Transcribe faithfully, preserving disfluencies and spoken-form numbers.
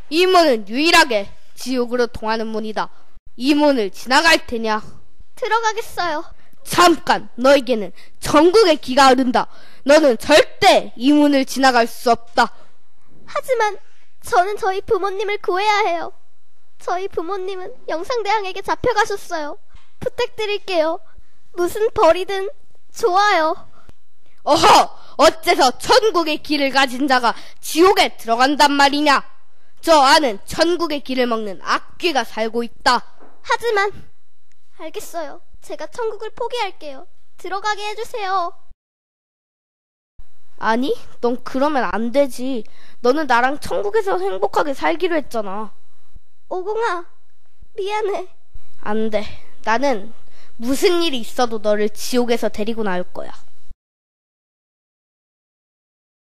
이 문은 유일하게 지옥으로 통하는 문이다. 이 문을 지나갈 테냐? 들어가겠어요. 잠깐, 너에게는 천국의 기가 흐른다. 너는 절대 이 문을 지나갈 수 없다. 하지만 저는 저희 부모님을 구해야 해요. 저희 부모님은 영상대왕에게 잡혀가셨어요. 부탁드릴게요. 무슨 벌이든 좋아요. 어허! 어째서 천국의 길을 가진 자가 지옥에 들어간단 말이냐? 저 안은 천국의 길을 먹는 악귀가 살고 있다. 하지만 알겠어요. 제가 천국을 포기할게요. 들어가게 해주세요. 아니, 넌 그러면 안 되지. 너는 나랑 천국에서 행복하게 살기로 했잖아. 오공아, 미안해. 안 돼. 나는 무슨 일이 있어도 너를 지옥에서 데리고 나올 거야.